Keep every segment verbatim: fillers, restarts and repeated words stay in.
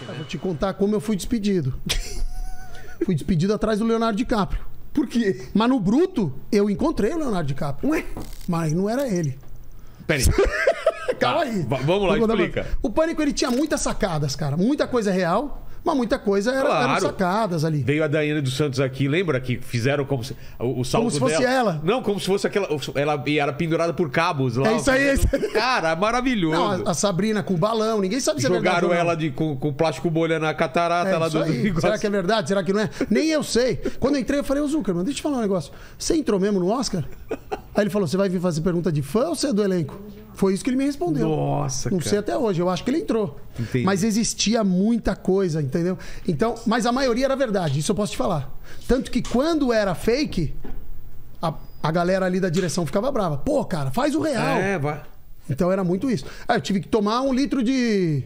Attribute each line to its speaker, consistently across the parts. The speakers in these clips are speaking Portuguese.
Speaker 1: né? Vou te contar como eu fui despedido. Fui despedido atrás do Leonardo DiCaprio.
Speaker 2: Por quê?
Speaker 1: Mas no bruto, eu encontrei o Leonardo DiCaprio.
Speaker 2: Ué?
Speaker 1: Mas não era ele.
Speaker 2: Peraí.
Speaker 1: Calma
Speaker 2: Tá,
Speaker 1: aí.
Speaker 2: vamos lá, explica.
Speaker 1: O Pânico, ele tinha muitas sacadas, cara. Muita coisa real, mas muita coisa era,
Speaker 2: Claro.
Speaker 1: eram sacadas ali.
Speaker 2: Veio a Daiane dos Santos aqui, lembra que fizeram como se, o, o salto
Speaker 1: Como se fosse
Speaker 2: dela.
Speaker 1: ela.
Speaker 2: Não, como se fosse aquela... Ela era pendurada por cabos lá.
Speaker 1: É isso aí, é isso aí.
Speaker 2: Cara, maravilhoso.
Speaker 1: Não, a, a Sabrina com o balão, ninguém sabe se é verdade
Speaker 2: Jogaram
Speaker 1: ou não.
Speaker 2: ela de, com, com plástico bolha na catarata
Speaker 1: É,
Speaker 2: lá
Speaker 1: isso
Speaker 2: do
Speaker 1: aí.
Speaker 2: negócio.
Speaker 1: Será que é verdade? Será que não é? Nem eu sei. Quando eu entrei, eu falei, ô Zuckerman, deixa eu te falar um negócio. Você entrou mesmo no Oscar? Aí ele falou, você vai vir fazer pergunta de fã ou você é do elenco? Foi isso que ele me respondeu.
Speaker 2: Nossa,
Speaker 1: Não
Speaker 2: cara.
Speaker 1: sei até hoje, eu acho que ele entrou.
Speaker 2: Entendi.
Speaker 1: Mas existia muita coisa, entendeu? Então, mas a maioria era verdade, isso eu posso te falar. Tanto que quando era fake, a, a galera ali da direção ficava brava. Pô, cara, faz o real.
Speaker 2: É, vai.
Speaker 1: Então era muito isso. Aí eu tive que tomar um litro de...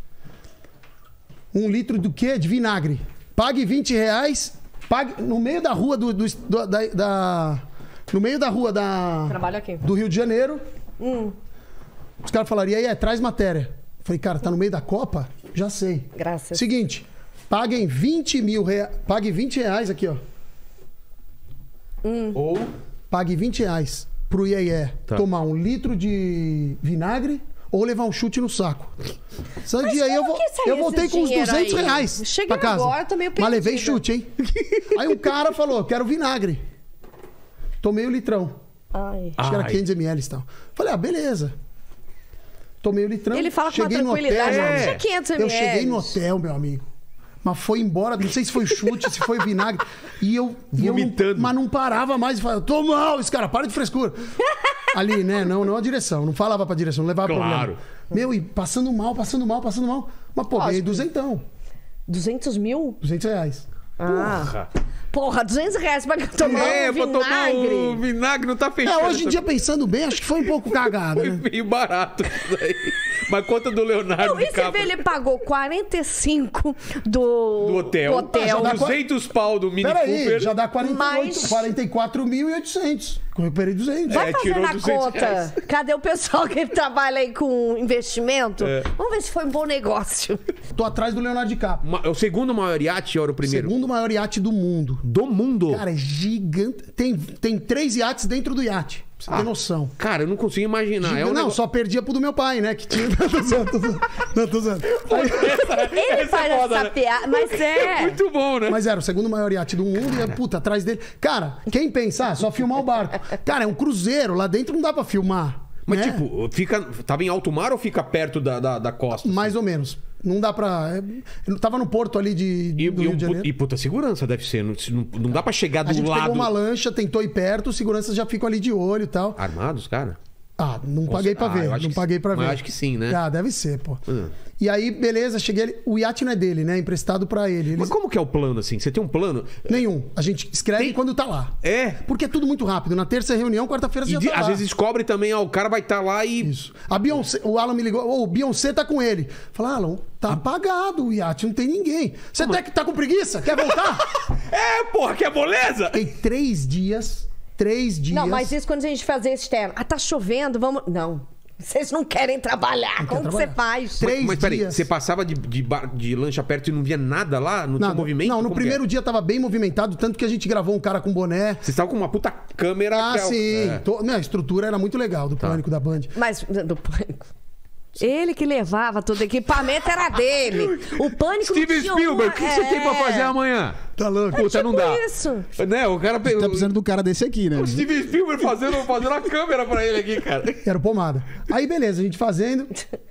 Speaker 1: Um litro do quê? De vinagre. Pague vinte reais, pague no meio da rua do... do- do- da, da- no meio da rua da...
Speaker 3: Trabalho aqui.
Speaker 1: Do Rio de Janeiro.
Speaker 3: Hum,
Speaker 1: Os caras falaram, e aí, é, traz matéria. Falei, cara, tá no meio da Copa? Já sei.
Speaker 3: graças.
Speaker 1: Seguinte, paguem vinte mil reais. Pague vinte reais aqui, ó.
Speaker 2: Ou...
Speaker 1: Pague vinte reais pro Iê
Speaker 2: Tá.
Speaker 1: tomar um litro de vinagre ou levar um chute no saco. Esse dia aí eu,
Speaker 3: como
Speaker 1: vo-
Speaker 3: que saiu
Speaker 1: eu voltei
Speaker 3: esse
Speaker 1: com uns
Speaker 3: dinheiro
Speaker 1: duzentos
Speaker 3: aí?
Speaker 1: reais
Speaker 3: Cheguei
Speaker 1: pra casa.
Speaker 3: agora, tô meio
Speaker 1: Mas levei
Speaker 3: perdida.
Speaker 1: chute, hein? Aí um cara falou, quero vinagre. Tomei o litrão.
Speaker 3: Ai.
Speaker 1: Acho que era
Speaker 2: Ai.
Speaker 1: quinhentos mililitros e tal. Falei, ah, beleza. Tomei o litrão.
Speaker 3: Ele fala com uma
Speaker 1: cheguei no
Speaker 3: tranquilidade.
Speaker 1: hotel,
Speaker 3: Não
Speaker 2: é.
Speaker 3: tinha quinhentos
Speaker 1: Eu
Speaker 3: mililitros.
Speaker 1: cheguei no hotel, meu amigo. Mas foi embora, não sei se foi chute, se foi vinagre. E eu. e eu não-
Speaker 2: Vomitando.
Speaker 1: mas não parava mais. Falava, tô mal, esse cara, para de frescura. Ali, né? Não, não a direção. Não falava pra direção, não levava
Speaker 2: Claro.
Speaker 1: problema. Meu, e passando mal, passando mal, passando mal. Mas, pô, ganhei
Speaker 3: Lógico.
Speaker 1: duzentão.
Speaker 3: duzentos mil?
Speaker 1: duzentos reais.
Speaker 3: Ah. Porra, duzentos reais pra tomar
Speaker 2: É,
Speaker 3: um
Speaker 2: pra tomar
Speaker 3: vinagre.
Speaker 2: o vinagre não tá
Speaker 1: É,
Speaker 2: fechando.
Speaker 1: hoje em dia, pensando bem, acho que foi um pouco cagada,
Speaker 2: Foi
Speaker 1: né?
Speaker 2: meio barato isso daí. Mas conta do Leonardo
Speaker 3: Não, e você vê,
Speaker 2: DiCaprio
Speaker 3: ele pagou quarenta e cinco do,
Speaker 2: do hotel.
Speaker 3: do hotel.
Speaker 1: Ah, já dá
Speaker 2: duzentos pau do Mini
Speaker 1: Peraí,
Speaker 2: Cooper.
Speaker 1: já dá quarenta e oito,
Speaker 3: Mas-
Speaker 1: quarenta e quatro mil e oitocentos. Eu recuperei duzentos.
Speaker 3: Vai
Speaker 2: É,
Speaker 3: fazer
Speaker 2: tirou
Speaker 3: na
Speaker 2: duzentos
Speaker 3: conta.
Speaker 2: reais.
Speaker 3: Cadê o pessoal que trabalha aí com investimento?
Speaker 2: É.
Speaker 3: Vamos ver se foi um bom negócio.
Speaker 1: Tô atrás do Leonardo DiCaprio.
Speaker 2: Ma- É o segundo maior iate ou era o primeiro?
Speaker 1: Segundo maior iate do mundo.
Speaker 2: Do mundo?
Speaker 1: Cara, é gigante. Tem, tem três iates dentro do iate. Pra você ter
Speaker 2: Ah,
Speaker 1: noção.
Speaker 2: Cara, eu não consigo imaginar.
Speaker 1: Giga-
Speaker 2: É um
Speaker 1: não,
Speaker 2: negócio-
Speaker 1: só perdia pro do meu pai, né? Que tinha. Tô zoando, tô zoando. Não, tô zoando. Aí-
Speaker 3: Ele
Speaker 2: Essa
Speaker 3: faz
Speaker 2: é foda,
Speaker 3: essa
Speaker 2: né?
Speaker 3: piada, mas é.
Speaker 2: Muito bom, né?
Speaker 1: Mas era o segundo maior iate do mundo e, é, puta, atrás dele. Cara, quem pensar, só filmar o barco. Cara, é um cruzeiro. Lá dentro não dá pra filmar.
Speaker 2: Mas,
Speaker 1: né?
Speaker 2: tipo, fica, tava em alto mar ou fica perto da, da, da costa?
Speaker 1: Mais ou menos. Não dá pra. é, Eu tava no porto ali de,
Speaker 2: E,
Speaker 1: do
Speaker 2: e,
Speaker 1: Rio
Speaker 2: um
Speaker 1: de
Speaker 2: pu-
Speaker 1: Janeiro.
Speaker 2: e puta segurança deve ser. Não, não, não dá pra chegar do
Speaker 1: A gente
Speaker 2: lado.
Speaker 1: pegou uma lancha, tentou ir perto, os seguranças já ficam ali de olho e tal.
Speaker 2: Armados, cara?
Speaker 1: Ah, não paguei pra
Speaker 2: ah,
Speaker 1: ver.
Speaker 2: eu acho
Speaker 1: Não
Speaker 2: que
Speaker 1: paguei
Speaker 2: sim.
Speaker 1: pra ver.
Speaker 2: Mas eu acho que sim, né?
Speaker 1: Ah, deve ser, pô.
Speaker 2: Hum.
Speaker 1: E aí, beleza, cheguei ali. O iate não é dele, né? Emprestado pra ele. Eles...
Speaker 2: Mas como que é o plano, assim? Você tem um plano?
Speaker 1: Nenhum. A gente escreve
Speaker 2: Tem-
Speaker 1: quando tá lá.
Speaker 2: É.
Speaker 1: Porque é tudo muito rápido. Na terça é reunião, quarta-feira você
Speaker 2: E
Speaker 1: já
Speaker 2: de-
Speaker 1: tá
Speaker 2: às
Speaker 1: lá.
Speaker 2: vezes descobre também, ó, o cara vai estar lá e.
Speaker 1: Isso. A Beyoncé, o Alan me ligou, ô, o Beyoncé tá com ele. Fala, Alan, tá apagado o iate, não tem ninguém. Você até que tá com preguiça? Quer voltar?
Speaker 2: É, porra, que é moleza!
Speaker 1: Fiquei três dias, três dias.
Speaker 3: Não, mas isso quando a gente fazia externo. Ah, tá chovendo, vamos. Não. Vocês não querem trabalhar. Como que você
Speaker 1: trabalhar.
Speaker 3: faz?
Speaker 1: Três
Speaker 2: Mas peraí,
Speaker 1: dias.
Speaker 2: você passava de, de, bar- de lancha perto e não via nada lá? Não, tinha
Speaker 1: Não,
Speaker 2: movimento?
Speaker 1: não, no
Speaker 2: Como que
Speaker 1: primeiro
Speaker 2: é?
Speaker 1: dia tava bem movimentado, tanto que a gente gravou um cara com boné.
Speaker 2: Você estava com uma puta câmera.
Speaker 1: Ah,
Speaker 2: que é o-
Speaker 1: sim.
Speaker 2: É.
Speaker 1: Tô- não, a estrutura era muito legal do Pânico da Band.
Speaker 3: Mas do pânico. Ele que levava todo o equipamento era dele. O pânico não
Speaker 2: Steven
Speaker 3: tinha
Speaker 2: Spielberg, o que
Speaker 3: uma-
Speaker 2: você tem pra
Speaker 3: É.
Speaker 2: fazer amanhã?
Speaker 1: Tá louco?
Speaker 2: Puta, não dá.
Speaker 3: Isso.
Speaker 2: Né, o cara pegou.
Speaker 4: Tá precisando do cara desse aqui, né?
Speaker 2: O Steven Spielberg fazendo, fazendo a câmera pra ele aqui, cara.
Speaker 1: Era o pomada. Aí, beleza, a gente fazendo.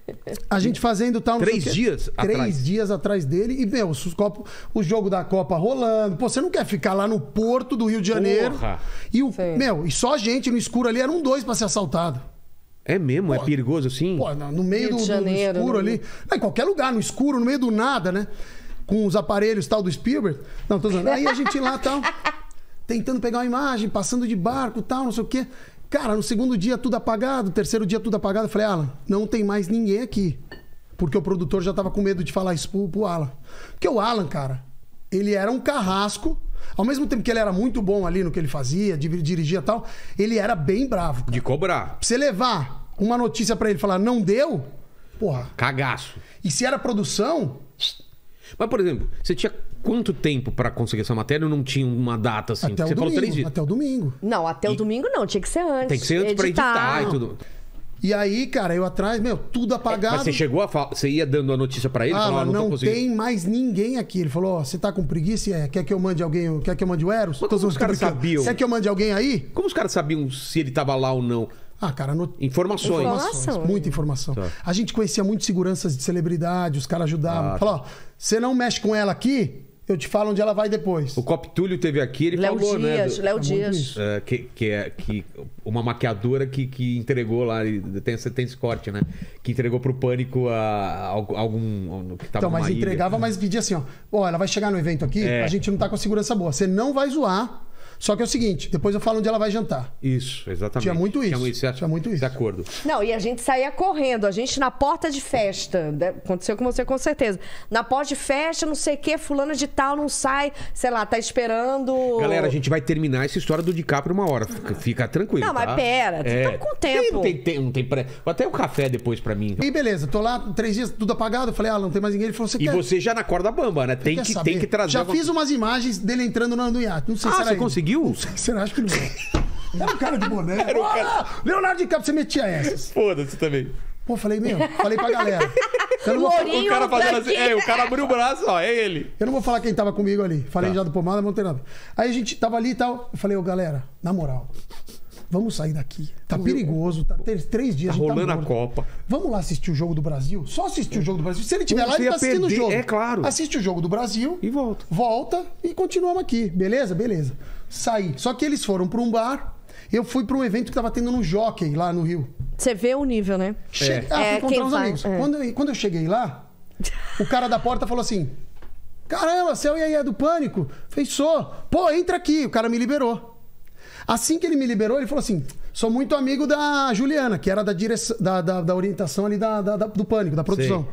Speaker 1: A gente fazendo tal. não sei
Speaker 2: Três
Speaker 1: o quê.
Speaker 2: dias
Speaker 1: Três
Speaker 2: atrás.
Speaker 1: dias atrás dele. E, meu, os copos, o jogo da Copa rolando. Pô, você não quer ficar lá no Porto do Rio de Janeiro.
Speaker 2: Porra.
Speaker 1: E o.
Speaker 3: Sim.
Speaker 1: Meu, e só a gente no escuro ali, eram dois pra ser assaltado.
Speaker 2: É mesmo? É perigoso assim?
Speaker 1: Pô, no no meio
Speaker 3: Rio
Speaker 1: do,
Speaker 3: de
Speaker 1: do- do
Speaker 3: Janeiro,
Speaker 1: escuro
Speaker 3: né?
Speaker 1: ali. Não, em qualquer lugar, no escuro, no meio do nada, né? Com os aparelhos tal do Spielberg. Não, tô dizendo. Aí a gente lá tal, tentando pegar uma imagem, passando de barco tal, não sei o quê. Cara, no segundo dia tudo apagado, terceiro dia tudo apagado. Eu falei, Alan, não tem mais ninguém aqui. Porque o produtor já tava com medo de falar isso pro, pro Alan. Porque o Alan, cara, ele era um carrasco. Ao mesmo tempo que ele era muito bom ali no que ele fazia, dir- dirigia e tal, ele era bem bravo. Cara.
Speaker 2: De cobrar.
Speaker 1: Pra você levar uma notícia pra ele e falar, não deu, porra.
Speaker 2: Cagaço.
Speaker 1: E se era produção,
Speaker 2: Mas, por exemplo, você tinha quanto tempo pra conseguir essa matéria ou não tinha uma data assim?
Speaker 1: Até o
Speaker 2: Você falou três
Speaker 1: domingo.
Speaker 2: dias.
Speaker 1: Até o domingo.
Speaker 3: Não, até o
Speaker 2: E-
Speaker 3: domingo não, tinha que ser antes.
Speaker 2: Tem que ser antes pra editar e tudo.
Speaker 1: E aí, cara, eu atrás, meu, tudo apagado.
Speaker 2: Mas você chegou a falar, você ia dando a notícia pra ele?
Speaker 1: Ah,
Speaker 2: falava,
Speaker 1: mas
Speaker 2: não, tô
Speaker 1: não
Speaker 2: conseguindo.
Speaker 1: tem mais ninguém aqui. Ele falou, ó, você tá com preguiça? É, quer que eu mande alguém? Quer que eu mande o Eros?
Speaker 2: Mas
Speaker 1: Tô
Speaker 2: como os caras
Speaker 1: brincando.
Speaker 2: sabiam?
Speaker 1: Quer que eu mande alguém aí?
Speaker 2: Como os caras sabiam se ele tava lá ou não?
Speaker 1: Ah, cara, no...
Speaker 2: Informações.
Speaker 3: Informação.
Speaker 1: muita informação.
Speaker 2: Tá.
Speaker 1: A gente conhecia muito seguranças de celebridade, os caras ajudavam.
Speaker 2: Ah,
Speaker 1: Falou, ó, você não mexe com ela aqui, eu te falo onde ela vai depois.
Speaker 2: O Cop Túlio teve aqui, ele
Speaker 3: Léo
Speaker 2: falou, né?
Speaker 3: Dias,
Speaker 2: do-
Speaker 3: Léo
Speaker 1: muito
Speaker 3: Dias.
Speaker 1: isso.
Speaker 2: é, que, que é que uma maquiadora que, que entregou lá, e tem, tem esse corte, né? Que entregou pro Pânico a, a algum. Que tava
Speaker 1: Então, mas
Speaker 2: numa ilha.
Speaker 1: entregava, mas pedia assim, ó. Ó, ela vai chegar no evento aqui,
Speaker 2: É.
Speaker 1: a gente não tá com a segurança boa. Você não vai zoar. Só que é o seguinte, depois eu falo onde ela vai jantar.
Speaker 2: Isso, exatamente.
Speaker 1: Tinha muito isso.
Speaker 2: Tinha, esse,
Speaker 1: Tinha muito isso.
Speaker 2: esse acordo.
Speaker 3: Não, e a gente saía correndo, a gente na porta de festa. né? Aconteceu com você com certeza. Na porta de festa, não sei o que, fulano de tal não sai, sei lá, tá esperando.
Speaker 2: Galera, a gente vai terminar essa história do DiCaprio uma hora. Fica, fica tranquilo.
Speaker 3: Não, mas
Speaker 2: tá?
Speaker 3: pera, tamo com tempo.
Speaker 2: Não tem, tem, não tem pré. Até o café depois pra mim.
Speaker 1: E beleza, tô lá, três dias, tudo apagado. Eu falei, ah, não tem mais ninguém. Ele falou, você
Speaker 2: E
Speaker 1: quer...
Speaker 2: você já na corda bamba, né? Tem
Speaker 1: quer
Speaker 2: que,
Speaker 1: saber?
Speaker 2: tem que trazer.
Speaker 1: Já
Speaker 2: alguma-
Speaker 1: fiz umas imagens dele entrando no, no iate. Não sei
Speaker 2: Ah,
Speaker 1: se era
Speaker 2: você
Speaker 1: ele.
Speaker 2: conseguiu?
Speaker 1: Não sei, será? Acho que não. Era um cara de boné. Ah, Leonardo DiCaprio, você metia essas.
Speaker 2: Foda-se também.
Speaker 1: Pô, falei, meu, falei pra galera. Eu não, vou,
Speaker 3: Lourinho.
Speaker 2: O cara fazendo assim.
Speaker 3: branquinho.
Speaker 2: É, o cara abriu o braço, ó, é ele.
Speaker 1: eu não vou falar quem tava comigo ali. Falei
Speaker 2: Tá.
Speaker 1: já do pomada, mas não tem nada. Aí a gente tava ali e tal. Eu falei, ô galera, na moral, vamos sair daqui. Tá perigoso, tá três, três dias.
Speaker 2: Tá
Speaker 1: a gente
Speaker 2: rolando a
Speaker 1: morto.
Speaker 2: Copa.
Speaker 1: Vamos lá assistir o jogo do Brasil? Só assistir o jogo do Brasil. Se ele tiver
Speaker 2: Você
Speaker 1: lá, ele
Speaker 2: ia
Speaker 1: tá assistindo
Speaker 2: perder,
Speaker 1: o jogo.
Speaker 2: é claro.
Speaker 1: Assiste o jogo do Brasil.
Speaker 2: E volta.
Speaker 1: Volta e continuamos aqui. Beleza? Beleza. Saí. Só que eles foram pra um bar. Eu fui pra um evento que tava tendo no Jockey, lá no Rio.
Speaker 3: Você vê o nível, né?
Speaker 1: Che... Ah,
Speaker 3: É,
Speaker 1: fui
Speaker 3: quem
Speaker 1: encontrar uns
Speaker 3: vai,
Speaker 1: amigos.
Speaker 3: é.
Speaker 1: Quando, eu, quando eu cheguei lá, o cara da porta falou assim: caramba, você é o do Pânico? Falei, sou. Pô, entra aqui. O cara me liberou. Assim que ele me liberou, ele falou assim: sou muito amigo da Juliana, que era da, direção, da, da, da orientação ali da, da- da- do Pânico, da produção.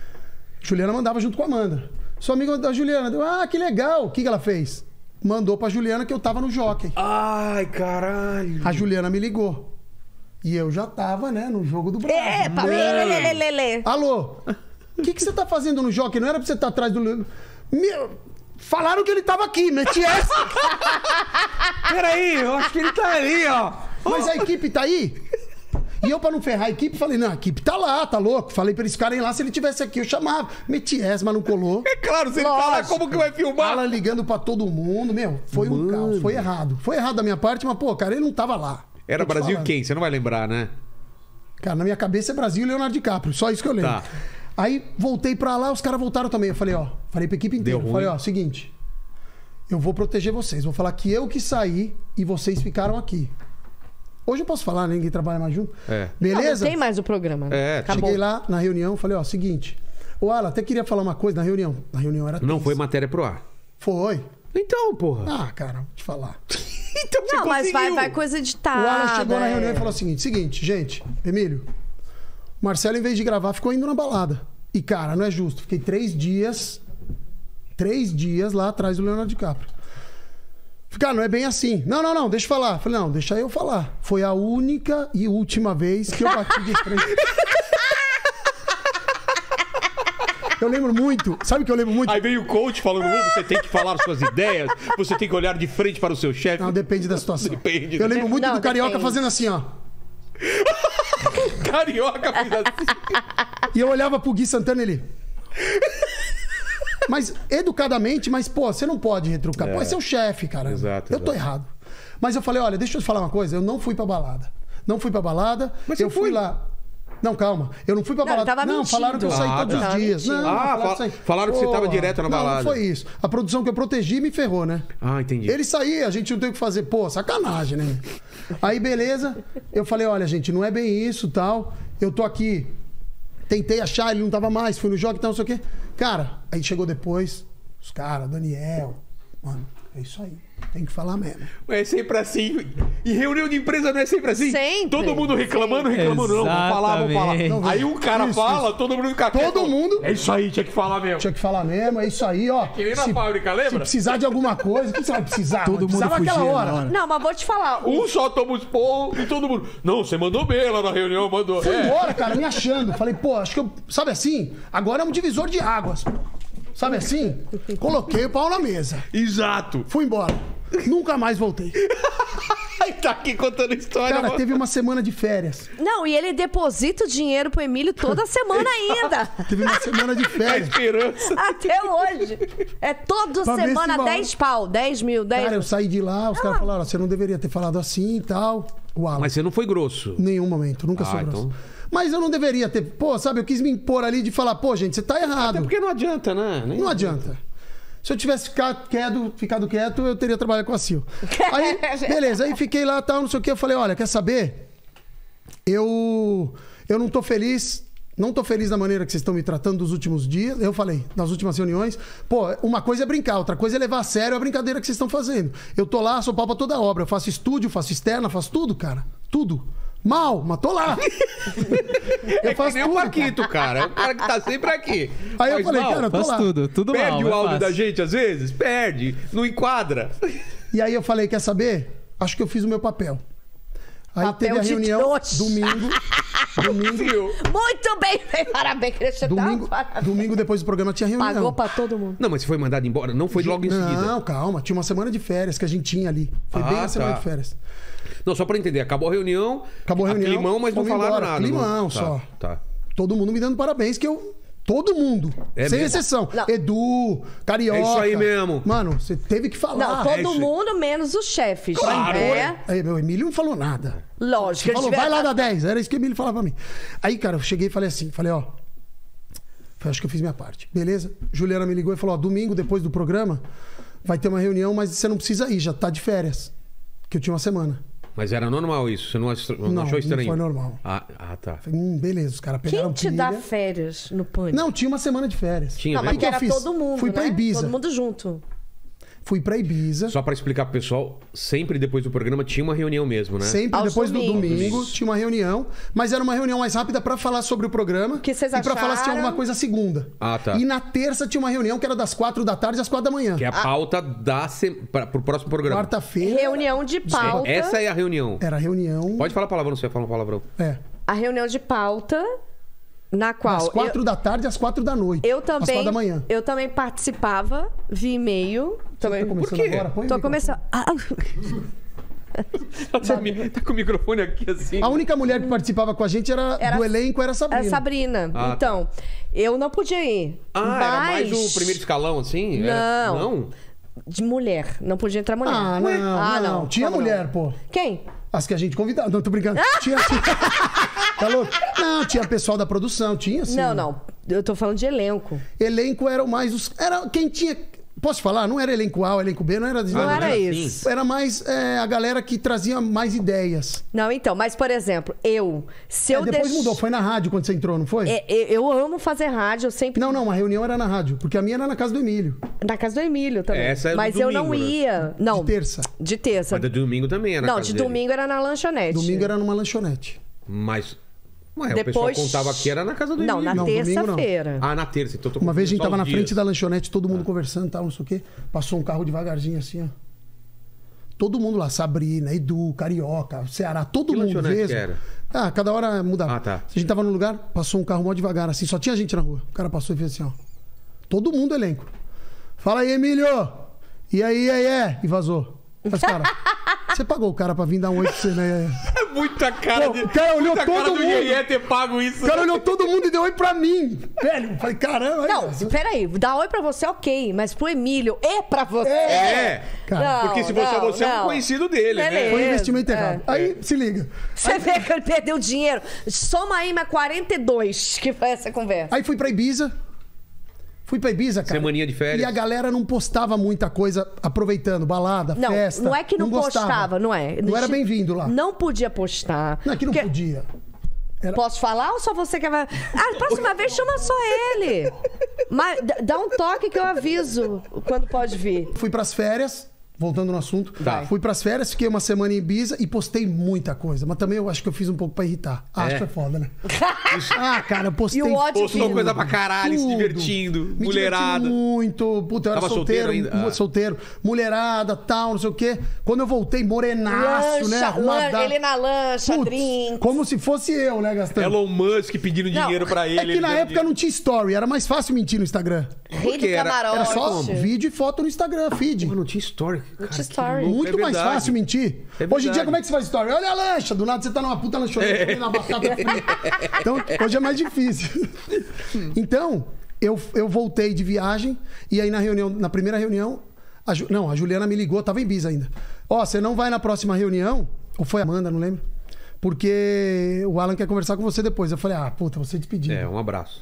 Speaker 1: Juliana mandava junto com a Amanda. Sou amigo da Juliana. Eu, ah, que legal. O que, que ela fez? Mandou pra Juliana que eu tava no Jockey.
Speaker 2: Ai, caralho.
Speaker 1: A Juliana me ligou. E eu já tava, né, no jogo do Brasil.
Speaker 3: É, pra lê, lê, lê, lê, lê.
Speaker 1: Alô, o que, que você tá fazendo no Jockey? Não era pra você estar atrás do... Meu, falaram que ele tava aqui, meti essa.
Speaker 2: Peraí, eu acho que ele tá ali, ó.
Speaker 1: Mas a equipe tá aí? E eu, pra não ferrar a equipe, falei, não, a equipe tá lá, tá louco. Falei pra eles ficarem lá, se ele tivesse aqui, eu chamava. Meti essa, mas não colou.
Speaker 2: É claro, se ele tá lá, como que vai filmar?
Speaker 1: Alan ligando pra todo mundo, meu, foi um caos, foi errado. Foi errado da minha parte, mas, pô, cara, ele não tava lá.
Speaker 2: Era
Speaker 1: Tô te
Speaker 2: Brasil
Speaker 1: falando.
Speaker 2: quem? Você não vai lembrar, né?
Speaker 1: Cara, na minha cabeça é Brasil e Leonardo DiCaprio, só isso que eu lembro.
Speaker 2: Tá.
Speaker 1: Aí voltei pra lá, os caras voltaram também. Eu falei, ó, falei pra equipe inteira.
Speaker 2: Deu
Speaker 1: Falei,
Speaker 2: ruim.
Speaker 1: ó, seguinte, eu vou proteger vocês. Vou falar que eu que saí e vocês ficaram aqui. Hoje eu posso falar, né? Ninguém trabalha mais junto.
Speaker 2: É.
Speaker 3: Não,
Speaker 1: Beleza?
Speaker 3: não tem mais o programa.
Speaker 2: É,
Speaker 3: Acabou.
Speaker 1: Cheguei lá na reunião, falei, ó, seguinte. O Alan, até queria falar uma coisa na reunião. Na reunião era
Speaker 2: Não
Speaker 1: tenso.
Speaker 2: foi matéria pro ar.
Speaker 1: Foi.
Speaker 2: Então, porra.
Speaker 1: Ah, cara, vou te falar.
Speaker 2: Então você
Speaker 3: Não, mas vai,
Speaker 2: conseguiu.
Speaker 3: vai coisa editada.
Speaker 1: O Alan chegou na
Speaker 3: é.
Speaker 1: reunião e falou o seguinte: seguinte, gente, Emílio, o Marcelo, em vez de gravar, ficou indo na balada. E, cara, não é justo. Fiquei três dias. Três dias lá atrás do Leonardo DiCaprio. Cara, não é bem assim. Não, não, não, deixa eu falar. Falei, não, deixa eu falar. Foi a única e última vez que eu bati de frente. Eu lembro muito. Sabe o que eu lembro muito?
Speaker 2: Aí veio o coach falando, "Ô, você tem que falar suas ideias, você tem que olhar de frente para o seu chefe.
Speaker 1: Não, depende da situação.
Speaker 2: Depende.
Speaker 1: Eu lembro muito
Speaker 3: Não,
Speaker 1: do Carioca
Speaker 3: depende.
Speaker 1: fazendo assim, ó.
Speaker 2: Carioca fez assim.
Speaker 1: E eu olhava pro Gui Santana e ele. Mas, educadamente, mas, pô, você não pode retrucar. Pô, esse é o chefe, cara.
Speaker 2: Exato,
Speaker 1: Eu tô
Speaker 2: exato.
Speaker 1: errado. Mas eu falei, olha, deixa eu te falar uma coisa. Eu não fui pra balada. Não fui pra balada.
Speaker 2: Mas
Speaker 1: eu
Speaker 2: você
Speaker 1: fui
Speaker 2: foi.
Speaker 1: lá. Não, calma. Eu não fui pra
Speaker 3: Não, ele
Speaker 1: balada.
Speaker 3: tava
Speaker 1: não,
Speaker 3: mentindo.
Speaker 1: falaram que eu saí
Speaker 2: Ah,
Speaker 1: todos
Speaker 2: tá.
Speaker 1: os dias.
Speaker 3: Tava
Speaker 1: Não,
Speaker 2: mentindo. Ah,
Speaker 1: falaram que
Speaker 2: fa-
Speaker 1: saí.
Speaker 2: falaram que você tava
Speaker 1: Porra.
Speaker 2: direto na
Speaker 1: Não,
Speaker 2: balada.
Speaker 1: Não, foi isso. A produção que eu protegi me ferrou, né?
Speaker 2: Ah, entendi.
Speaker 1: Ele saía, a gente não tem o que fazer. Pô, sacanagem, né? Aí, beleza. Eu falei, olha, gente, não é bem isso, tal. Eu tô aqui. Tentei achar, ele não tava mais. Fui no jogo e tal, não sei o quê. Cara, aí chegou depois. Os caras, Daniel. Mano, é isso aí. Tem que falar mesmo.
Speaker 2: É sempre assim. E reunião de empresa não é sempre assim?
Speaker 3: Sempre.
Speaker 2: Todo mundo reclamando, reclamando. Não, vamos falar, vamos falar.
Speaker 4: Exatamente.
Speaker 1: Não,
Speaker 2: Aí um cara
Speaker 1: isso,
Speaker 2: fala, todo mundo fica
Speaker 1: Todo
Speaker 2: quieto.
Speaker 1: mundo-
Speaker 2: É isso aí, tinha que falar mesmo.
Speaker 1: Tinha que falar mesmo, é isso aí, ó.
Speaker 2: Que nem na
Speaker 1: Se-
Speaker 2: fábrica,
Speaker 1: Se
Speaker 2: lembra?
Speaker 1: precisar de alguma coisa, o que você vai precisar?
Speaker 4: Todo
Speaker 1: mano?
Speaker 4: mundo
Speaker 1: Precisava
Speaker 4: fugia
Speaker 1: naquela
Speaker 4: na
Speaker 1: hora.
Speaker 4: hora.
Speaker 3: Não, mas vou te falar.
Speaker 2: Um só toma os porros e todo mundo. Não, você mandou bem lá na reunião, mandou.
Speaker 1: Fui
Speaker 2: É.
Speaker 1: embora, cara, me achando. Falei, pô, acho que eu. Sabe assim? Agora é um divisor de águas. Sabe assim? Coloquei o pau na mesa.
Speaker 2: Exato.
Speaker 1: Fui embora. Nunca mais voltei.
Speaker 2: Aí tá aqui contando história.
Speaker 1: Cara,
Speaker 2: mano.
Speaker 1: teve uma semana de férias.
Speaker 3: Não, e ele deposita o dinheiro pro Emílio toda semana ainda.
Speaker 1: Teve uma semana de
Speaker 2: A
Speaker 1: férias.
Speaker 2: esperança.
Speaker 3: Até hoje. É toda
Speaker 1: Pra ver
Speaker 3: semana
Speaker 1: se vai-
Speaker 3: dez pau, dez mil, dez
Speaker 1: Cara, eu saí de lá, os caras falaram, você não deveria ter falado assim e tal. Uau.
Speaker 2: Mas você não foi grosso.
Speaker 1: Nenhum momento, nunca sou
Speaker 2: Ah,
Speaker 1: grosso.
Speaker 2: então-
Speaker 1: Mas eu não deveria ter. Pô, sabe, eu quis me impor ali de falar, pô, gente, você tá errado.
Speaker 2: Até porque não adianta, né? Nem-
Speaker 1: Não adianta. Se eu tivesse ficado quieto, ficado quieto, eu teria trabalhado com a Sil. Aí, beleza, aí fiquei lá, tal, não sei o que. Eu falei, olha, quer saber? Eu, eu não tô feliz, não tô feliz da maneira que vocês estão me tratando dos últimos dias. Eu falei, nas últimas reuniões. Pô, uma coisa é brincar, outra coisa é levar a sério a brincadeira que vocês estão fazendo. Eu tô lá, sou pau pra toda obra. Eu faço estúdio, faço externa, faço tudo, cara. Tudo. Mal, mas tô lá.
Speaker 2: É que nem o Paquito, cara. É o cara que tá sempre aqui.
Speaker 1: Aí eu
Speaker 2: Faz
Speaker 1: falei,
Speaker 2: mal.
Speaker 1: cara, eu tô
Speaker 4: Faz
Speaker 1: lá.
Speaker 4: tudo, tudo
Speaker 2: Perde
Speaker 4: mal,
Speaker 2: o
Speaker 4: é
Speaker 2: áudio
Speaker 4: fácil.
Speaker 2: da gente às vezes? Perde. Não enquadra.
Speaker 1: E aí eu falei, quer saber? Acho que eu fiz o meu papel. Aí
Speaker 3: Papel
Speaker 1: teve a
Speaker 3: de
Speaker 1: reunião,
Speaker 3: trouxa.
Speaker 1: domingo, domingo,
Speaker 2: Viu?
Speaker 3: Muito bem, parabéns, Cristian.
Speaker 1: domingo,
Speaker 3: Parabéns.
Speaker 1: domingo depois do programa tinha reunião.
Speaker 3: Pagou pra todo mundo.
Speaker 2: Não, mas você foi mandado embora? Não foi logo em seguida?
Speaker 1: Não, calma, tinha uma semana de férias que a gente tinha ali. Foi
Speaker 2: Ah,
Speaker 1: bem a semana
Speaker 2: tá.
Speaker 1: de férias.
Speaker 2: Não, só pra entender. Acabou a reunião.
Speaker 1: Acabou a reunião,
Speaker 2: Climão, mas não
Speaker 1: fomos
Speaker 2: falaram
Speaker 1: embora.
Speaker 2: nada.
Speaker 1: Climão
Speaker 2: não...
Speaker 1: só.
Speaker 2: Tá, tá.
Speaker 1: Todo mundo me dando parabéns, que eu... Todo mundo,
Speaker 2: É
Speaker 1: sem
Speaker 2: mesmo?
Speaker 1: exceção.
Speaker 3: Não.
Speaker 1: Edu, Carioca.
Speaker 2: É isso aí mesmo.
Speaker 1: Mano, você teve que falar.
Speaker 3: Não,
Speaker 2: é
Speaker 3: todo
Speaker 2: isso aí.
Speaker 3: mundo menos os chefes.
Speaker 2: Claro.
Speaker 3: É,
Speaker 1: Aí, meu Emílio não falou nada.
Speaker 3: lógico.
Speaker 1: Ele falou,
Speaker 3: eles
Speaker 1: vai lá
Speaker 3: tiveram-
Speaker 1: da dez. Era isso que o Emílio falava pra mim. Aí, cara, eu cheguei e falei assim, falei, ó... Falei, acho que eu fiz minha parte. Beleza? Juliana me ligou e falou, ó, domingo, depois do programa, vai ter uma reunião, mas você não precisa ir, já tá de férias. Que eu tinha uma semana.
Speaker 2: Mas era normal isso? Você não, ach- não
Speaker 1: Não,
Speaker 2: achou estranho?
Speaker 1: não foi normal.
Speaker 2: Ah, ah, tá.
Speaker 1: Falei, hum, beleza, os caras pegaram
Speaker 3: Quem te dá
Speaker 1: pilha.
Speaker 3: férias no pânico?
Speaker 1: Não, tinha uma semana de férias.
Speaker 2: Tinha
Speaker 3: Não,
Speaker 2: mesmo?
Speaker 3: mas que
Speaker 1: eu
Speaker 3: era
Speaker 1: fiz?
Speaker 3: todo mundo,
Speaker 1: Fui
Speaker 3: né?
Speaker 1: pra Ibiza.
Speaker 3: Todo mundo junto.
Speaker 1: Fui pra Ibiza.
Speaker 2: Só pra explicar pro pessoal, sempre depois do programa tinha uma reunião mesmo, né?
Speaker 1: Sempre
Speaker 3: Aos
Speaker 1: depois do
Speaker 3: domingos.
Speaker 1: domingo tinha uma reunião, mas era uma reunião mais rápida pra falar sobre o programa
Speaker 3: Que vocês
Speaker 1: e pra falar se tinha
Speaker 3: acharam?
Speaker 1: alguma coisa segunda.
Speaker 2: Ah, tá.
Speaker 1: E na terça tinha uma reunião que era das quatro da tarde às quatro da manhã.
Speaker 2: Que é a pauta da se... pra, pro próximo programa.
Speaker 1: Quarta-feira
Speaker 3: Reunião de pauta.
Speaker 2: Essa é a reunião.
Speaker 1: era reunião.
Speaker 2: Pode falar palavrão, você fala um palavrão.
Speaker 1: É.
Speaker 3: A reunião de pauta, na qual...
Speaker 1: Das quatro
Speaker 3: eu,
Speaker 1: da tarde às quatro da noite.
Speaker 3: eu
Speaker 1: Às
Speaker 3: também...
Speaker 1: quatro da manhã.
Speaker 3: Eu também participava via e-mail. Também.
Speaker 1: Tá começando
Speaker 2: quê?
Speaker 1: agora? Põe o
Speaker 3: Tô
Speaker 1: microfone.
Speaker 3: começando... Ah,
Speaker 2: Tá, tá com o microfone aqui assim.
Speaker 1: A única mulher que participava com a gente era,
Speaker 3: Era-
Speaker 1: do elenco era a Sabrina.
Speaker 3: é Sabrina.
Speaker 2: Ah,
Speaker 3: Então, eu não podia ir.
Speaker 2: Ah,
Speaker 3: mas...
Speaker 2: era mais o primeiro escalão, assim? Era-
Speaker 3: Não.
Speaker 2: Não?
Speaker 3: De mulher. Não podia entrar mulher.
Speaker 1: Ah, não,
Speaker 3: Ah,
Speaker 1: não.
Speaker 3: não.
Speaker 1: Tinha
Speaker 3: Como
Speaker 1: mulher,
Speaker 3: não?
Speaker 1: pô.
Speaker 3: Quem?
Speaker 1: As que a gente convidava. Não, tô brincando. Tinha, tinha... Tá louco? Não, tinha pessoal da produção, tinha sim.
Speaker 3: Não, não. Eu tô falando de elenco.
Speaker 1: Elenco era o mais os. Era quem tinha. Posso falar? Não era elenco A ou elenco B, não era.
Speaker 3: Não
Speaker 2: Ah,
Speaker 3: era
Speaker 2: assim?
Speaker 3: isso.
Speaker 1: Era mais é, a galera que trazia mais ideias.
Speaker 3: Não, então, mas por exemplo, eu, se
Speaker 1: É,
Speaker 3: eu
Speaker 1: depois
Speaker 3: deix-
Speaker 1: mudou, foi na rádio quando você entrou, não foi?
Speaker 3: É, eu, eu amo fazer rádio, eu sempre
Speaker 1: Não, não, a reunião era na rádio, porque a minha era na casa do Emílio,
Speaker 3: na casa do Emílio também.
Speaker 2: Essa é do
Speaker 3: mas eu não
Speaker 2: domingo, né?
Speaker 3: ia, não.
Speaker 1: de terça.
Speaker 3: De terça.
Speaker 2: Mas de domingo também era. na
Speaker 3: Não,
Speaker 2: casa
Speaker 3: de
Speaker 2: dele.
Speaker 3: domingo era na lanchonete.
Speaker 1: Domingo era numa lanchonete.
Speaker 2: Mas. Ué, o
Speaker 3: Depois-
Speaker 2: pessoal contava que era na casa do
Speaker 3: Não, na
Speaker 2: Emílio.
Speaker 1: Não, domingo não.
Speaker 3: terça-feira.
Speaker 2: Ah, na terça. Então eu tô
Speaker 1: Uma vez a gente
Speaker 2: confundindo
Speaker 1: tava
Speaker 2: só
Speaker 1: na
Speaker 2: os
Speaker 1: frente
Speaker 2: dias.
Speaker 1: da lanchonete, todo mundo conversando e tal, não sei o quê. Passou um carro devagarzinho assim, ó. Todo mundo lá, Sabrina, Edu, Carioca, Ceará, todo
Speaker 2: Que
Speaker 1: mundo
Speaker 2: lanchonete
Speaker 1: mesmo.
Speaker 2: que era?
Speaker 1: Ah, cada hora mudava.
Speaker 2: Ah, tá.
Speaker 1: A gente tava num lugar, passou um carro mó devagar, assim, só tinha gente na rua. O cara passou e fez assim, ó. Todo mundo elenco. Fala aí, Emílio! E aí, e aí, é? E vazou. Mas, cara, você pagou o cara pra vir dar um oi pra você, né?
Speaker 2: É muita cara
Speaker 1: Pô,
Speaker 2: de.
Speaker 1: o cara olhou
Speaker 2: muita
Speaker 1: todo
Speaker 2: cara do
Speaker 1: mundo.
Speaker 2: Iê ter pago isso.
Speaker 1: O cara olhou todo mundo e deu oi pra mim. Velho, eu falei, caramba. aí,
Speaker 3: Não,
Speaker 1: ó.
Speaker 3: peraí, dar oi pra você, ok, mas pro Emílio e pra você.
Speaker 2: É.
Speaker 1: Cara,
Speaker 3: Não,
Speaker 2: Porque se você,
Speaker 3: não,
Speaker 2: você é um
Speaker 3: não.
Speaker 2: conhecido dele, né?
Speaker 3: Beleza.
Speaker 1: Foi um investimento
Speaker 3: É.
Speaker 1: errado. Aí, se liga.
Speaker 3: Você vê que ele perdeu dinheiro. Soma aí mais quarenta e dois, que foi essa conversa.
Speaker 1: Aí fui pra Ibiza. Fui pra Ibiza, cara.
Speaker 2: Semaninha de férias.
Speaker 1: E a galera não postava muita coisa aproveitando, balada,
Speaker 3: Não,
Speaker 1: festa.
Speaker 3: não é que não,
Speaker 1: gostava.
Speaker 3: postava, não é.
Speaker 1: Não era bem-vindo lá.
Speaker 3: Não podia postar.
Speaker 1: Não é que não
Speaker 3: Porque-
Speaker 1: podia. Era-
Speaker 3: Posso falar ou só você que vai... Ah, próxima vez chama só ele. Mas d- dá um toque que eu aviso quando pode vir.
Speaker 1: Fui pras férias, voltando no assunto.
Speaker 2: Tá.
Speaker 1: Fui pras férias, fiquei uma semana em Ibiza e postei muita coisa. Mas também eu acho que eu fiz um pouco pra irritar. Acho
Speaker 2: É?
Speaker 1: que é foda, né? ah, cara, eu postei...
Speaker 3: E o ódio
Speaker 2: Postou
Speaker 3: tudo.
Speaker 2: coisa pra caralho, se
Speaker 1: Tudo.
Speaker 2: divertindo,
Speaker 1: Me
Speaker 2: mulherada.
Speaker 1: diverti muito. Puta, eu era
Speaker 2: Tava
Speaker 1: solteiro,
Speaker 2: solteiro ainda?
Speaker 1: mu-
Speaker 2: Ah.
Speaker 1: solteiro. Mulherada, tal, não sei o quê. Quando eu voltei, morenaço, né?
Speaker 3: Lancha,
Speaker 1: Arrumada.
Speaker 3: lan- ele na lancha,
Speaker 1: Putz,
Speaker 3: drink.
Speaker 1: como se fosse eu, né, Gastão?
Speaker 2: Elon Musk pedindo
Speaker 3: Não,
Speaker 2: dinheiro pra ele.
Speaker 1: É que
Speaker 2: ele
Speaker 1: na
Speaker 2: dando
Speaker 1: época não tinha story, era mais fácil mentir no Instagram.
Speaker 3: Rei do
Speaker 2: Porque era-
Speaker 3: camarote.
Speaker 1: Era só vídeo e foto no Instagram, feed.
Speaker 2: Pô, não tinha story. Cara,
Speaker 3: tinha
Speaker 2: que
Speaker 3: story.
Speaker 2: louco,
Speaker 1: Muito
Speaker 2: é
Speaker 1: mais
Speaker 2: verdade.
Speaker 1: fácil mentir.
Speaker 2: É
Speaker 1: Hoje em
Speaker 2: verdade.
Speaker 1: dia, como é que você faz story? Olha a lancha, do nada você tá numa puta lanchonete comendo uma batata frita. Então, hoje é mais difícil. Então, eu, eu voltei de viagem e aí na reunião, na primeira reunião, a Ju- não, a Juliana me ligou, tava em Ibiza ainda. Ó, você não vai na próxima reunião? Ou foi a Amanda, não lembro. Porque o Alan quer conversar com você depois. Eu falei, ah, puta, você despedido.
Speaker 2: É, um abraço.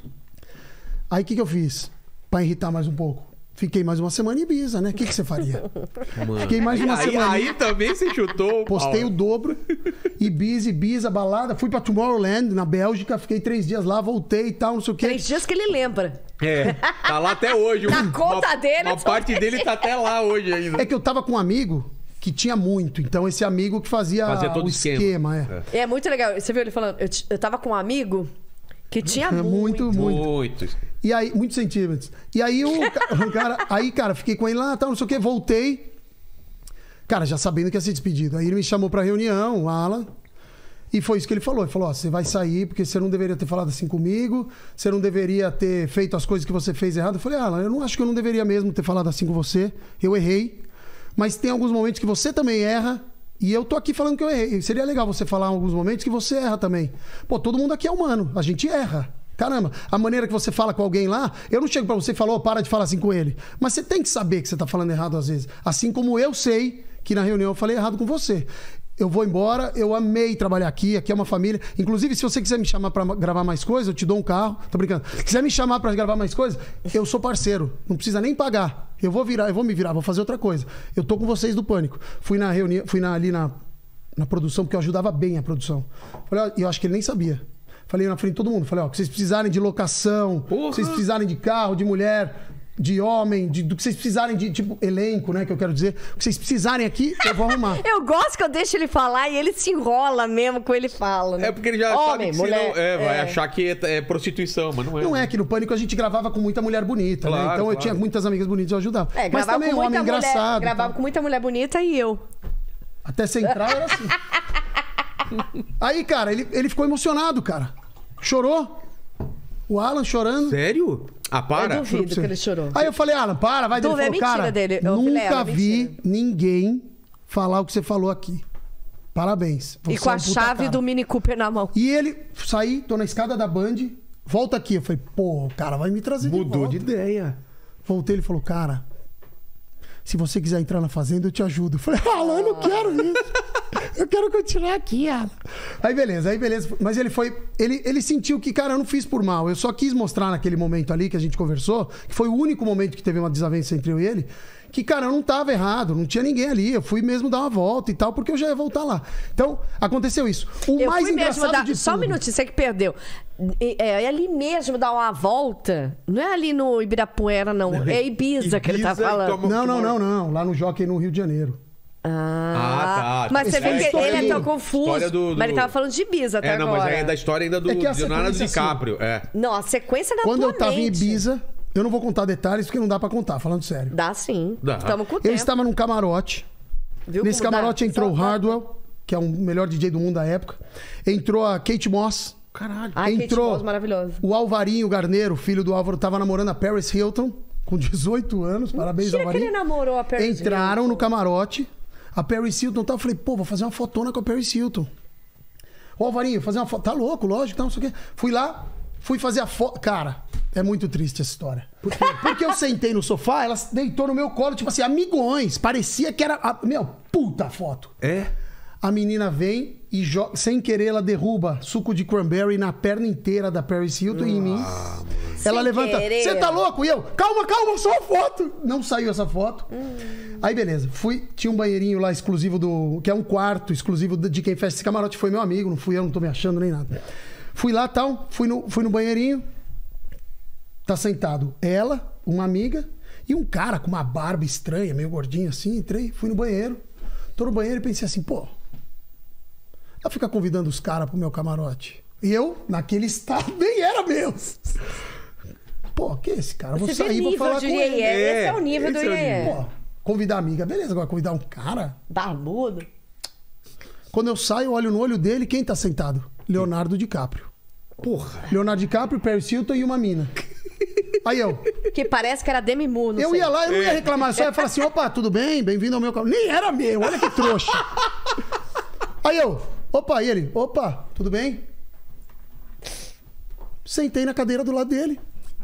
Speaker 1: Aí o que, que eu fiz? Pra irritar mais um pouco. Fiquei mais uma semana em Ibiza, né? O que, que você faria?
Speaker 2: Mano.
Speaker 1: Fiquei mais uma
Speaker 2: aí,
Speaker 1: semana.
Speaker 2: aí também você chutou. o
Speaker 1: Postei
Speaker 2: pau.
Speaker 1: o dobro. Ibiza, Ibiza, balada. Fui pra Tomorrowland, na Bélgica. Fiquei três dias lá, voltei e tal, não sei o quê.
Speaker 3: Três dias que ele lembra.
Speaker 2: É, tá lá até hoje.
Speaker 3: Na
Speaker 2: Um-
Speaker 3: conta
Speaker 2: uma,
Speaker 3: dele,
Speaker 2: Uma
Speaker 3: só
Speaker 2: parte
Speaker 3: três
Speaker 2: dele tá até lá hoje ainda.
Speaker 1: É que eu tava com um amigo que tinha muito. Então, esse amigo que fazia,
Speaker 2: Fazia todo
Speaker 1: o
Speaker 2: o esquema.
Speaker 1: esquema. é.
Speaker 3: É muito legal. Você viu ele falando? Eu, t- eu tava com um amigo que tinha
Speaker 1: É
Speaker 3: muito.
Speaker 1: muito, muito.
Speaker 2: Muito.
Speaker 1: E aí, muitos centímetros. E aí o ca- o cara, aí, cara, fiquei com ele lá, tal, não sei o quê, voltei. Cara, já sabendo que ia ser despedido. Aí ele me chamou pra reunião, o Alan. E foi isso que ele falou. Ele falou: ó, você vai sair porque você não deveria ter falado assim comigo, você não deveria ter feito as coisas que você fez errado. Eu falei: Alan, eu não acho que eu não deveria mesmo ter falado assim com você. Eu errei. Mas tem alguns momentos que você também erra. E eu tô aqui falando que eu errei. Seria legal você falar em alguns momentos que você erra também. Pô, todo mundo aqui é humano. A gente erra. Caramba, a maneira que você fala com alguém lá, eu não chego pra você e falo, oh, para de falar assim com ele. Mas você tem que saber que você tá falando errado às vezes. Assim como eu sei que na reunião eu falei errado com você. Eu vou embora, eu amei trabalhar aqui, aqui é uma família. Inclusive, se você quiser me chamar pra gravar mais coisas, eu te dou um carro. Tô brincando. Se quiser me chamar pra gravar mais coisas, eu sou parceiro. Não precisa nem pagar. Eu vou virar, eu vou me virar, vou fazer outra coisa. Eu tô com vocês do Pânico. Fui na reunião, fui na, ali na, na produção, porque eu ajudava bem a produção. Falei, ó, e eu acho que ele nem sabia. Falei na frente de todo mundo. Falei, ó, que vocês precisarem de locação,
Speaker 2: Porra.
Speaker 1: que vocês precisarem de carro, de mulher, de homem, de, do que vocês precisarem de, tipo, elenco, né, que eu quero dizer. O que vocês precisarem aqui, eu vou arrumar.
Speaker 3: Eu gosto que eu deixo ele falar e ele se enrola mesmo com ele fala. Né?
Speaker 2: É porque ele já
Speaker 3: Homem,
Speaker 2: sabe que
Speaker 3: mulher,
Speaker 2: senão, é, vai
Speaker 3: é.
Speaker 2: achar que é, é prostituição, mas não é.
Speaker 1: Não é que no Pânico a gente gravava com muita mulher bonita,
Speaker 2: Claro,
Speaker 1: né? Então eu
Speaker 2: claro.
Speaker 1: tinha muitas amigas bonitas, eu ajudava.
Speaker 3: É,
Speaker 1: Mas
Speaker 3: gravava
Speaker 1: também
Speaker 3: com
Speaker 1: um homem
Speaker 3: muita mulher,
Speaker 1: engraçado.
Speaker 3: Gravava
Speaker 1: tá?
Speaker 3: com muita mulher bonita e eu.
Speaker 1: Até central era assim. Aí, cara, ele, ele ficou emocionado, cara. Chorou. O Alan chorando.
Speaker 2: Sério? Ah, para.
Speaker 3: Eu duvido que ele chorou.
Speaker 1: Aí eu falei, Alan, para, vai.
Speaker 3: Tu
Speaker 1: Ele
Speaker 3: vê, é
Speaker 1: falou,
Speaker 3: mentira
Speaker 1: cara,
Speaker 3: dele. Ô,
Speaker 1: nunca
Speaker 3: Vilela,
Speaker 1: vi
Speaker 3: mentira.
Speaker 1: ninguém falar o que você falou aqui. Parabéns.
Speaker 3: E
Speaker 1: Você
Speaker 3: com
Speaker 1: é
Speaker 3: a
Speaker 1: um puta
Speaker 3: chave
Speaker 1: cara.
Speaker 3: do Mini Cooper na mão.
Speaker 1: E ele, saí, tô na escada da Band, volta aqui. Eu falei, pô, o cara vai me trazer
Speaker 2: Mudou
Speaker 1: de
Speaker 2: de
Speaker 1: volta.
Speaker 2: ideia.
Speaker 1: Voltei, ele falou, cara, se você quiser entrar na Fazenda, eu te ajudo. Eu falei, Alan, eu não quero isso. Eu quero continuar aqui, Alan. Aí beleza, aí beleza. Mas ele foi, ele, ele sentiu que, cara, eu não fiz por mal. Eu só quis mostrar naquele momento ali que a gente conversou, que foi o único momento que teve uma desavença entre eu e ele, que, cara, eu não tava errado, não tinha ninguém ali. Eu fui mesmo dar uma volta e tal, porque eu já ia voltar lá. Então, aconteceu isso. O
Speaker 3: Eu
Speaker 1: mais
Speaker 3: fui mesmo
Speaker 1: engraçado
Speaker 3: dar...
Speaker 1: de
Speaker 3: Só um
Speaker 1: tudo-
Speaker 3: minutinho, você que perdeu. É, é ali mesmo dar uma volta. Não é ali no Ibirapuera, não. É Ibiza, que ele tá
Speaker 2: Ibiza e
Speaker 3: falando.
Speaker 2: toma-
Speaker 1: Não, não, não, não. Lá no Jockey, no Rio de Janeiro.
Speaker 3: Ah,
Speaker 2: Ah, tá.
Speaker 3: Mas você
Speaker 1: Essa é
Speaker 3: vê
Speaker 1: a
Speaker 3: que
Speaker 1: história
Speaker 3: ele é
Speaker 1: do-
Speaker 3: tão confuso.
Speaker 2: história do- do-
Speaker 3: Mas ele tava falando de Ibiza até
Speaker 2: É, não,
Speaker 3: agora.
Speaker 2: mas aí é da história ainda do
Speaker 1: É que a
Speaker 2: Leonardo
Speaker 1: sequência é
Speaker 2: DiCaprio. É.
Speaker 3: Não, a sequência é na
Speaker 1: Quando
Speaker 3: tua
Speaker 1: eu tava em
Speaker 3: mente.
Speaker 1: Ibiza, eu não vou contar detalhes porque não dá pra contar, falando sério.
Speaker 3: Dá sim.
Speaker 2: Dá.
Speaker 3: Estamos com o
Speaker 1: Eu
Speaker 3: tempo.
Speaker 1: estava num camarote.
Speaker 3: Viu
Speaker 1: Nesse
Speaker 3: como dá?
Speaker 1: camarote entrou o
Speaker 3: Só-
Speaker 1: Hardwell, que é o melhor D J do mundo da época. Entrou a Kate Moss.
Speaker 2: Caralho.
Speaker 3: Ai, Kate
Speaker 1: entrou
Speaker 3: Moss, maravilhoso.
Speaker 1: o Alvarinho Garneiro, filho do Álvaro, tava namorando a Paris Hilton, com dezoito anos. Parabéns,
Speaker 3: Mentira que
Speaker 1: Alvarinho.
Speaker 3: ele namorou a Paris
Speaker 1: Entraram
Speaker 3: Hilton.
Speaker 1: no camarote. A Paris Hilton tal. Eu falei, pô, vou fazer uma fotona com a Paris Hilton. Ô, Alvarinho, fazer uma foto. Tá louco, lógico, tá, não sei o quê. Fui lá, fui fazer a foto. Cara, é muito triste essa história. Por quê? Porque eu sentei no sofá, ela deitou no meu colo, tipo assim, amigões. Parecia que era. A... Meu, puta foto.
Speaker 2: É?
Speaker 1: A menina vem e, jo- sem querer, ela derruba suco de cranberry na perna inteira da Paris Hilton e em mim. Ela
Speaker 3: Sem
Speaker 1: levanta.
Speaker 3: querer.
Speaker 1: Você tá louco? E eu, calma, calma, só a foto. Não saiu essa foto. Aí, beleza. Fui, tinha um banheirinho lá exclusivo do. Que é um quarto exclusivo de quem fecha esse camarote. Foi meu amigo, não fui eu, não tô me achando nem nada. Fui lá tal, fui no, fui no banheirinho. Tá sentado ela, uma amiga, E um cara com uma barba estranha, meio gordinho assim, entrei, fui no banheiro. Tô no banheiro e pensei assim, pô, eu ficar convidando os caras pro meu camarote. E eu, naquele estado, nem era meu. Pô, que é esse cara? Eu vou
Speaker 3: Você vê
Speaker 1: sair, vou
Speaker 3: nível
Speaker 1: falar
Speaker 3: de
Speaker 1: com
Speaker 3: iê
Speaker 1: ele.
Speaker 3: iê. Esse é o nível do
Speaker 2: esse é o
Speaker 3: iê iê.
Speaker 1: Pô, convidar a amiga, beleza. Agora convidar um cara...
Speaker 3: Barbudo.
Speaker 1: Quando eu saio, eu olho no olho dele, quem tá sentado? Leonardo DiCaprio.
Speaker 2: Porra.
Speaker 1: Leonardo DiCaprio, Paris Hilton e uma mina. Aí eu...
Speaker 3: Que parece que era Demi Moore, não
Speaker 1: Eu
Speaker 3: sei.
Speaker 1: ia lá, eu não ia reclamar, só ia falar assim, opa, tudo bem? Bem-vindo ao meu canal. Nem era meu, olha que trouxa. Aí eu, opa, e ele, opa, tudo bem? Sentei na cadeira do lado dele.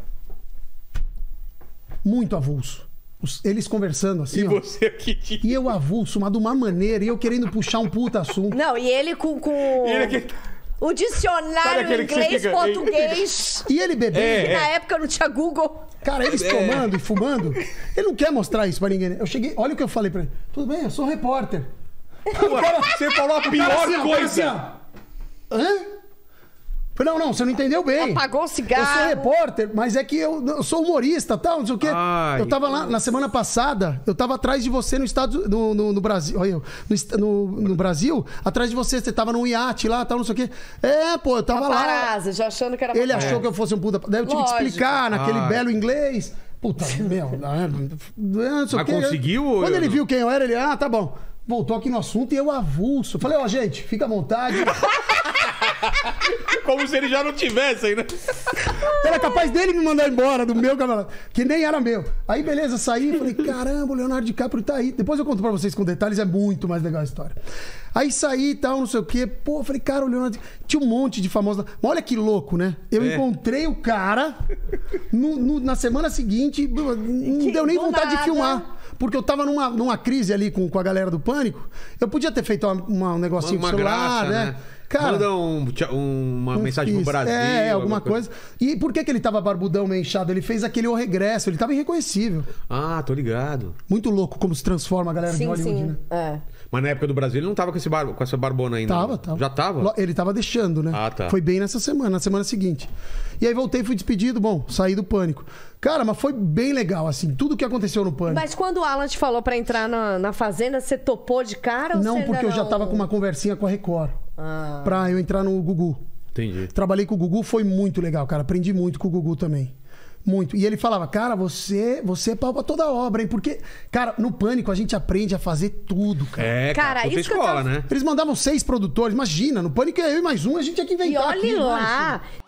Speaker 1: Muito avulso. Os- eles conversando assim,
Speaker 2: E
Speaker 1: ó.
Speaker 2: você aqui de...
Speaker 1: E eu avulso, mas de uma maneira, e eu querendo puxar um puta assunto.
Speaker 3: Não, e ele com, com
Speaker 2: Ele aqui...
Speaker 3: o
Speaker 2: Sabe
Speaker 3: dicionário
Speaker 2: aquele que você fica-
Speaker 3: inglês-português.
Speaker 1: E ele bebendo.
Speaker 2: É,
Speaker 3: Que na época não tinha Google.
Speaker 1: Cara, eles tomando e fumando, ele não quer mostrar isso pra ninguém. Eu cheguei, olha o que eu falei pra ele. Tudo bem, eu sou repórter.
Speaker 2: Você falou a
Speaker 1: Cara,
Speaker 2: pior
Speaker 1: assim, ó,
Speaker 2: coisa.
Speaker 1: assim, ó. Hã? Falei, não, não, você não entendeu bem.
Speaker 3: Apagou o
Speaker 1: Eu sou
Speaker 3: cigarro.
Speaker 1: repórter, mas é que eu, eu sou humorista, tal, não sei o quê.
Speaker 2: Ai,
Speaker 1: eu tava lá na semana passada, eu tava atrás de você no estado no, no, no Brasil, olha eu, no, est- no, no Brasil, atrás de você, você tava num iate lá, tal, não sei o quê. É, pô, eu tava lá.
Speaker 3: Paparazzi, já achando que era
Speaker 1: Ele
Speaker 3: paparazzi.
Speaker 1: achou que eu fosse um puta. Daí eu tive
Speaker 3: Lógico.
Speaker 1: que explicar naquele
Speaker 2: Ai.
Speaker 1: belo inglês. Puta, meu, não, não sei o
Speaker 2: Mas
Speaker 1: quê.
Speaker 2: conseguiu ou
Speaker 1: Quando
Speaker 2: eu
Speaker 1: ele
Speaker 2: não?
Speaker 1: viu quem eu era, ele, ah, tá bom. Voltou aqui no assunto e eu avulso. Falei, ó, gente, fica à vontade.
Speaker 2: Como se ele já não tivesse ainda.
Speaker 1: Era capaz dele me mandar embora do meu camarada, que nem era meu. Aí, beleza, saí, falei, caramba, o Leonardo DiCaprio tá aí. Depois eu conto pra vocês com detalhes, é muito mais legal a história. Aí saí e tal, não sei o quê. Pô, falei, cara, o Leonardo... Tinha um monte de famosos... Mas olha que louco, né? Eu
Speaker 2: É.
Speaker 1: encontrei o cara no- no- na semana seguinte, não
Speaker 3: Que
Speaker 1: deu nem
Speaker 3: do
Speaker 1: vontade de
Speaker 3: nada.
Speaker 1: filmar. Porque eu tava numa, numa crise ali com, com a galera do Pânico. Eu podia ter feito uma- uma- um negocinho
Speaker 2: Uma
Speaker 1: com o celular,
Speaker 2: graça,
Speaker 1: né?
Speaker 2: né?
Speaker 1: Cara,
Speaker 2: Manda um, um- uma
Speaker 1: não
Speaker 2: mensagem
Speaker 1: fiz.
Speaker 2: pro Brasil.
Speaker 1: É, alguma coisa. E por que, que ele tava barbudão, meio inchado? Ele fez aquele O Regresso, ele tava irreconhecível.
Speaker 2: Ah, tô ligado.
Speaker 1: Muito louco como se transforma a galera de
Speaker 3: Sim,
Speaker 1: Hollywood,
Speaker 3: sim.
Speaker 1: né?
Speaker 3: É.
Speaker 2: Mas na época do Brasil ele não tava com, esse bar... com essa barbona ainda.
Speaker 1: Tava,
Speaker 2: né?
Speaker 1: tava.
Speaker 2: Já tava?
Speaker 1: Lo- Ele tava deixando, né?
Speaker 2: Ah, tá.
Speaker 1: Foi bem nessa semana, na semana seguinte. E aí voltei, fui despedido, bom, saí do Pânico. Cara, mas foi bem legal, assim, tudo que aconteceu no Pânico.
Speaker 3: Mas quando o Alan te falou pra entrar na, na Fazenda, você topou de cara ou
Speaker 1: Não,
Speaker 3: você
Speaker 1: porque
Speaker 3: ainda
Speaker 1: eu já
Speaker 3: não?
Speaker 1: tava com uma conversinha com a Record.
Speaker 3: Ah.
Speaker 1: Pra eu entrar no Gugu.
Speaker 2: Entendi.
Speaker 1: Trabalhei com o Gugu, foi muito legal, cara. Aprendi muito com o Gugu também. Muito. E ele falava, cara, você, você é pau pra toda obra, hein? Porque, cara, no Pânico a gente aprende a fazer tudo, cara.
Speaker 2: É, cara,
Speaker 3: Cara,
Speaker 2: puta
Speaker 3: isso que eu
Speaker 2: escola,
Speaker 3: tava-
Speaker 2: né?
Speaker 1: Eles mandavam seis produtores, imagina, no Pânico é eu e mais um, a gente tinha que
Speaker 3: E
Speaker 1: inventar
Speaker 3: olhe
Speaker 1: aquilo,
Speaker 3: lá,